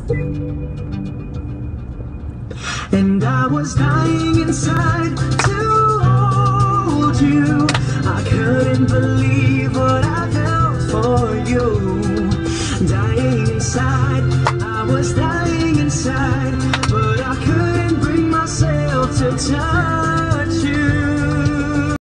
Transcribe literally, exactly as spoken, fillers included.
And I was dying inside to hold you. I couldn't believe what I felt for you. Dying inside, I was dying inside, but I couldn't bring myself to touch